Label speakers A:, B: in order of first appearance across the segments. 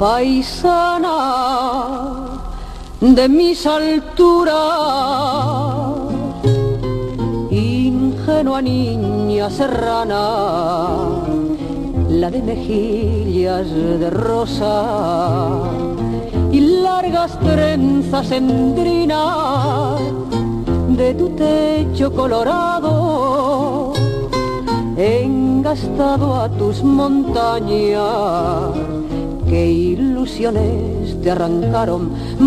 A: paisana de mis alturas, ingenua niña serrana, la de mejillas de rosa y largas trenzas endrinas de tu techo colorado, engastado a tus montañas. ¿Qué ilusiones te arrancaron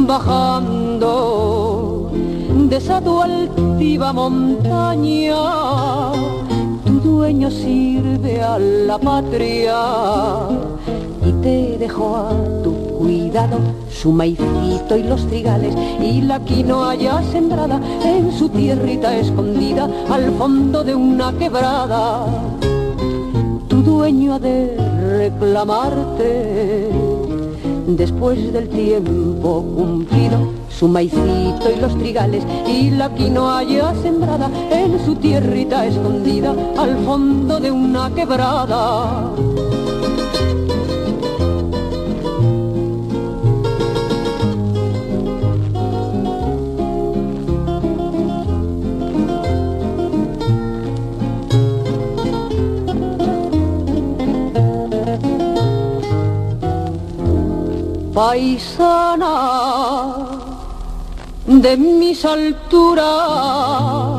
A: bajando de esa tu altiva montaña? Tu dueño sirve a la patria y te dejó a tu cuidado su maicito y los trigales y la quinoa ya sembrada en su tierrita escondida al fondo de una quebrada. Tu dueño ha de reclamarte después del tiempo cumplido su maicito y los trigales y la quinoa ya sembrada en su tierrita escondida al fondo de una quebrada. Paisana de mis alturas,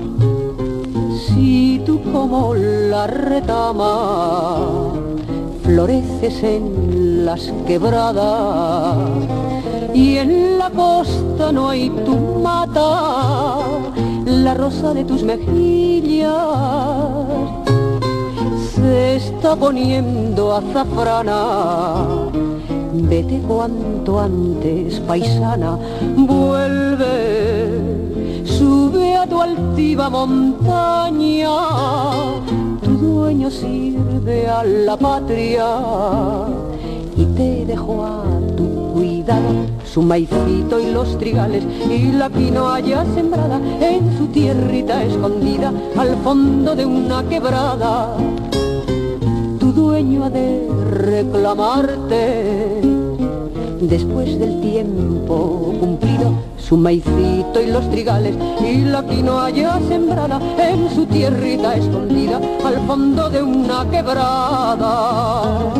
A: si tú como la retama floreces en las quebradas y en la costa no hay tu mata, la rosa de tus mejillas se está poniendo azafrana. Vete cuanto antes, paisana, vuelve, sube a tu altiva montaña. Tu dueño sirve a la patria y te dejó a tu cuidado su maicito y los trigales y la quinoa ya sembrada en su tierrita escondida al fondo de una quebrada. Tu dueño ha de reclamarte después del tiempo cumplido su maicito y los trigales y la quinoa ya sembrada en su tierrita escondida al fondo de una quebrada.